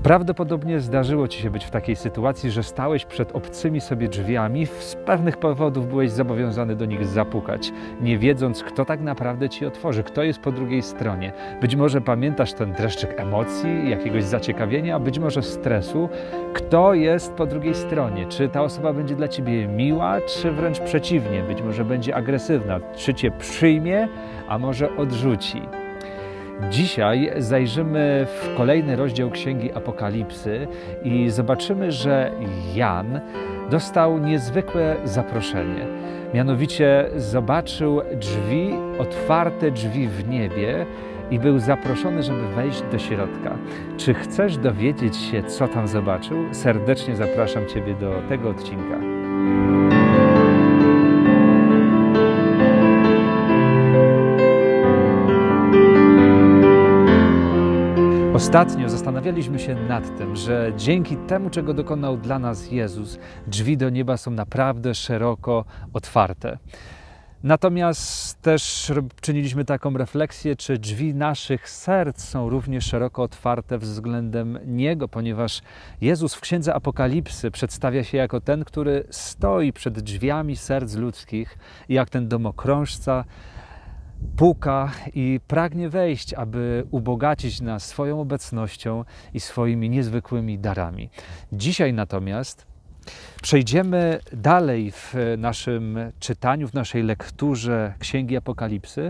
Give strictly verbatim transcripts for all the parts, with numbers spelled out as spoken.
Prawdopodobnie zdarzyło Ci się być w takiej sytuacji, że stałeś przed obcymi sobie drzwiami, z pewnych powodów byłeś zobowiązany do nich zapukać, nie wiedząc, kto tak naprawdę Ci otworzy, kto jest po drugiej stronie. Być może pamiętasz ten dreszczyk emocji, jakiegoś zaciekawienia, a być może stresu. Kto jest po drugiej stronie? Czy ta osoba będzie dla Ciebie miła, czy wręcz przeciwnie? Być może będzie agresywna, czy Cię przyjmie, a może odrzuci. Dzisiaj zajrzymy w kolejny rozdział Księgi Apokalipsy i zobaczymy, że Jan dostał niezwykłe zaproszenie. Mianowicie zobaczył drzwi, otwarte drzwi w niebie i był zaproszony, żeby wejść do środka. Czy chcesz dowiedzieć się, co tam zobaczył? Serdecznie zapraszam Ciebie do tego odcinka. Ostatnio zastanawialiśmy się nad tym, że dzięki temu, czego dokonał dla nas Jezus, drzwi do nieba są naprawdę szeroko otwarte. Natomiast też czyniliśmy taką refleksję, czy drzwi naszych serc są również szeroko otwarte względem Niego, ponieważ Jezus w Księdze Apokalipsy przedstawia się jako ten, który stoi przed drzwiami serc ludzkich i jak ten domokrążca puka i pragnie wejść, aby ubogacić nas swoją obecnością i swoimi niezwykłymi darami. Dzisiaj natomiast przejdziemy dalej w naszym czytaniu, w naszej lekturze Księgi Apokalipsy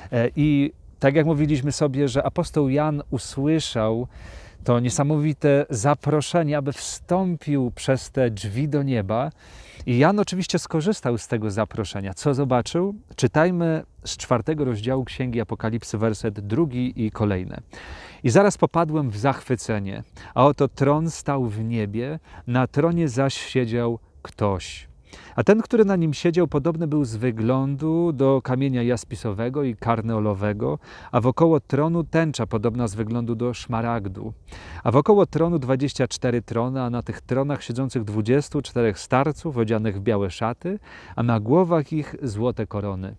i tak jak mówiliśmy sobie, że apostoł Jan usłyszał to niesamowite zaproszenie, aby wstąpił przez te drzwi do nieba. I Jan oczywiście skorzystał z tego zaproszenia. Co zobaczył? Czytajmy z czwartego rozdziału Księgi Apokalipsy, werset drugi i kolejne. I zaraz popadłem w zachwycenie, a oto tron stał w niebie, na tronie zaś siedział ktoś. A ten, który na nim siedział, podobny był z wyglądu do kamienia jaspisowego i karneolowego, a wokoło tronu tęcza podobna z wyglądu do szmaragdu. A wokoło tronu dwadzieścia cztery trony, a na tych tronach siedzących dwudziestu czterech starców odzianych w białe szaty, a na głowach ich złote korony.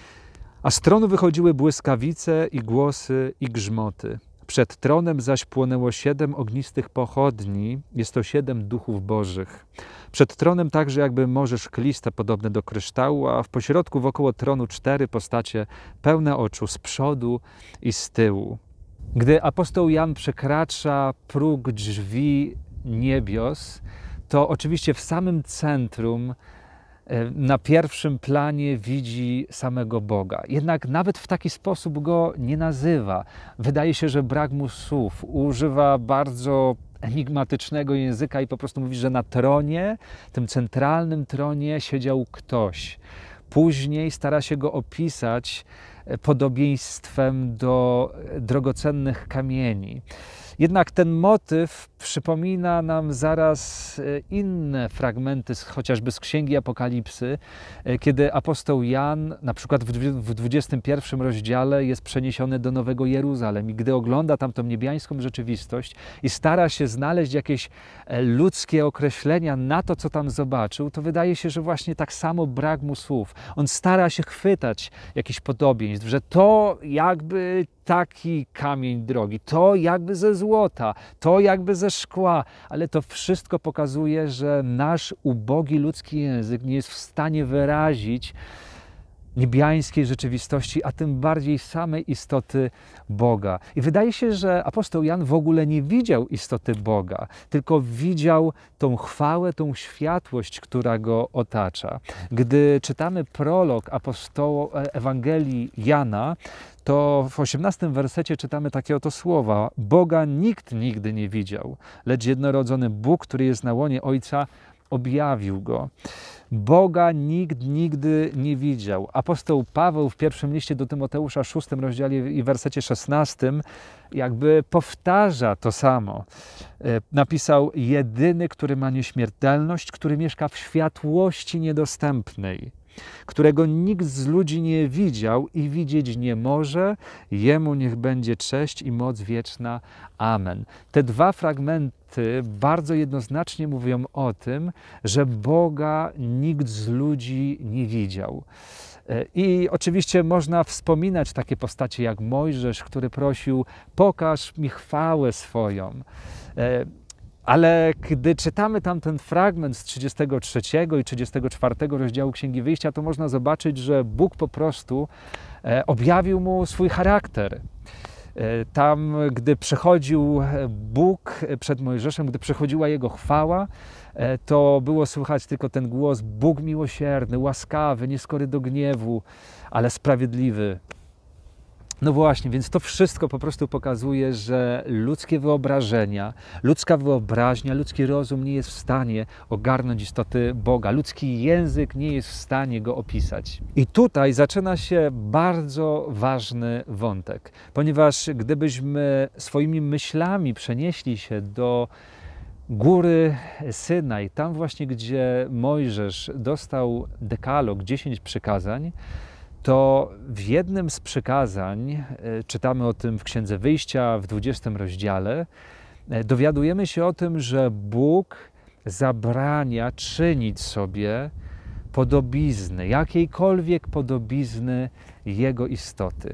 A z tronu wychodziły błyskawice i głosy i grzmoty. Przed tronem zaś płonęło siedem ognistych pochodni, jest to siedem duchów bożych. Przed tronem także jakby morze szkliste, podobne do kryształu, a w pośrodku wokoło tronu cztery postacie pełne oczu z przodu i z tyłu. Gdy apostoł Jan przekracza próg drzwi niebios, to oczywiście w samym centrum, na pierwszym planie widzi samego Boga. Jednak nawet w taki sposób Go nie nazywa. Wydaje się, że brak mu słów. Używa bardzo enigmatycznego języka i po prostu mówi, że na tronie, tym centralnym tronie siedział ktoś. Później stara się Go opisać podobieństwem do drogocennych kamieni. Jednak ten motyw przypomina nam zaraz inne fragmenty, chociażby z Księgi Apokalipsy, kiedy apostoł Jan, na przykład w dwudziestym pierwszym rozdziale, jest przeniesiony do Nowego Jeruzalem i gdy ogląda tam tą niebiańską rzeczywistość i stara się znaleźć jakieś ludzkie określenia na to, co tam zobaczył, to wydaje się, że właśnie tak samo brak mu słów. On stara się chwytać jakichś podobieństw, że to jakby taki kamień drogi, to jakby ze złota, to jakby ze szkła, ale to wszystko pokazuje, że nasz ubogi ludzki język nie jest w stanie wyrazić niebiańskiej rzeczywistości, a tym bardziej samej istoty Boga. I wydaje się, że apostoł Jan w ogóle nie widział istoty Boga, tylko widział tą chwałę, tą światłość, która go otacza. Gdy czytamy prolog apostołu Ewangelii Jana, to w osiemnastym wersecie czytamy takie oto słowa: Boga nikt nigdy nie widział, lecz jednorodzony Bóg, który jest na łonie Ojca, objawił Go. Boga nikt nigdy nie widział. Apostoł Paweł w pierwszym liście do Tymoteusza, szóstym rozdziale i wersecie szesnastym jakby powtarza to samo. Napisał: jedyny, który ma nieśmiertelność, który mieszka w światłości niedostępnej, którego nikt z ludzi nie widział i widzieć nie może, Jemu niech będzie cześć i moc wieczna. Amen. Te dwa fragmenty bardzo jednoznacznie mówią o tym, że Boga nikt z ludzi nie widział. I oczywiście można wspominać takie postacie jak Mojżesz, który prosił: pokaż mi chwałę swoją. Ale gdy czytamy tam ten fragment z trzydziestego trzeciego i trzydziestego czwartego rozdziału Księgi Wyjścia, to można zobaczyć, że Bóg po prostu objawił mu swój charakter. Tam, gdy przechodził Bóg przed Mojżeszem, gdy przechodziła Jego chwała, to było słychać tylko ten głos: Bóg miłosierny, łaskawy, nieskory do gniewu, ale sprawiedliwy. No właśnie, więc to wszystko po prostu pokazuje, że ludzkie wyobrażenia, ludzka wyobraźnia, ludzki rozum nie jest w stanie ogarnąć istoty Boga. Ludzki język nie jest w stanie go opisać. I tutaj zaczyna się bardzo ważny wątek, ponieważ gdybyśmy swoimi myślami przenieśli się do góry Synaj, tam właśnie, gdzie Mojżesz dostał dekalog, dziesięć przykazań, to w jednym z przykazań, czytamy o tym w Księdze Wyjścia w dwudziestym rozdziale, dowiadujemy się o tym, że Bóg zabrania czynić sobie podobizny, jakiejkolwiek podobizny Jego istoty.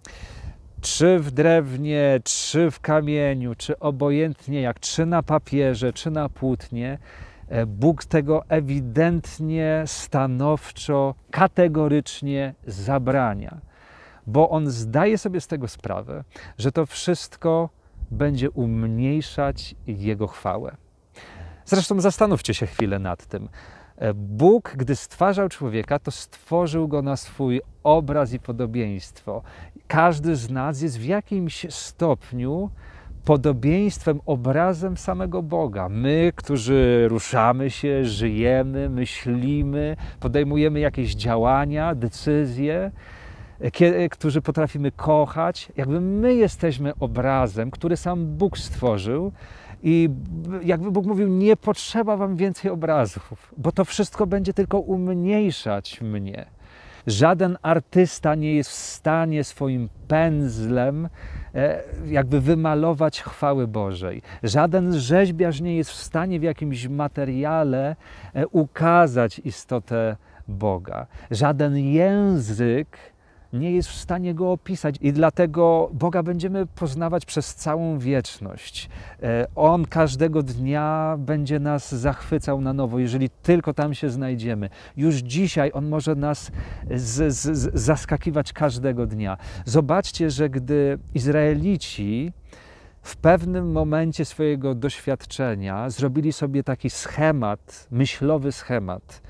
Czy w drewnie, czy w kamieniu, czy obojętnie jak, czy na papierze, czy na płótnie, Bóg tego ewidentnie, stanowczo, kategorycznie zabrania, bo On zdaje sobie z tego sprawę, że to wszystko będzie umniejszać Jego chwałę. Zresztą zastanówcie się chwilę nad tym. Bóg, gdy stwarzał człowieka, to stworzył go na swój obraz i podobieństwo. Każdy z nas jest w jakimś stopniu podobieństwem, obrazem samego Boga. My, którzy ruszamy się, żyjemy, myślimy, podejmujemy jakieś działania, decyzje, którzy potrafimy kochać, jakby my jesteśmy obrazem, który sam Bóg stworzył. I jakby Bóg mówił: nie potrzeba wam więcej obrazów, bo to wszystko będzie tylko umniejszać mnie. Żaden artysta nie jest w stanie swoim pędzlem jakby wymalować chwały Bożej. Żaden rzeźbiarz nie jest w stanie w jakimś materiale ukazać istotę Boga. Żaden język nie jest w stanie go opisać i dlatego Boga będziemy poznawać przez całą wieczność. On każdego dnia będzie nas zachwycał na nowo, jeżeli tylko tam się znajdziemy. Już dzisiaj On może nas z, z, zaskakiwać każdego dnia. Zobaczcie, że gdy Izraelici w pewnym momencie swojego doświadczenia zrobili sobie taki schemat, myślowy schemat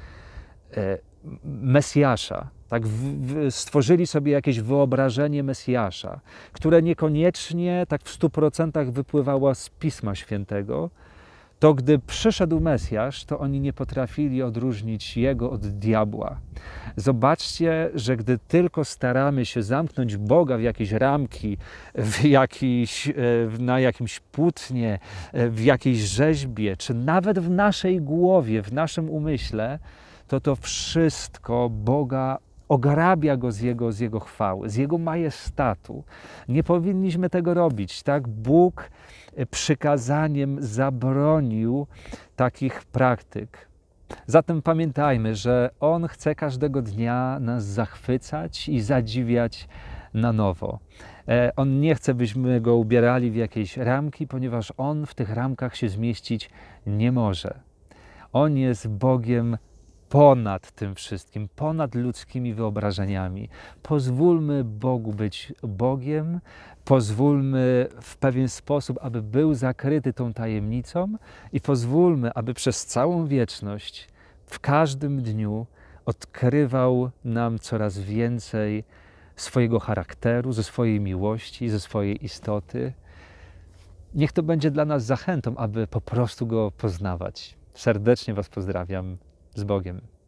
Mesjasza, tak, w, w, stworzyli sobie jakieś wyobrażenie Mesjasza, które niekoniecznie tak w stu procentach wypływało z Pisma Świętego, to gdy przyszedł Mesjasz, to oni nie potrafili odróżnić Jego od diabła. Zobaczcie, że gdy tylko staramy się zamknąć Boga w jakieś ramki, w jakiś, na jakimś płótnie, w jakiejś rzeźbie, czy nawet w naszej głowie, w naszym umyśle, to to wszystko Boga ogarabia go z jego, z jego chwały, z Jego majestatu. Nie powinniśmy tego robić, tak? Bóg przykazaniem zabronił takich praktyk. Zatem pamiętajmy, że On chce każdego dnia nas zachwycać i zadziwiać na nowo. On nie chce, byśmy Go ubierali w jakieś ramki, ponieważ On w tych ramkach się zmieścić nie może. On jest Bogiem ponad tym wszystkim, ponad ludzkimi wyobrażeniami. Pozwólmy Bogu być Bogiem, pozwólmy w pewien sposób, aby był zakryty tą tajemnicą i pozwólmy, aby przez całą wieczność, w każdym dniu odkrywał nam coraz więcej swojego charakteru, ze swojej miłości, ze swojej istoty. Niech to będzie dla nas zachętą, aby po prostu Go poznawać. Serdecznie Was pozdrawiam. Z Bogiem.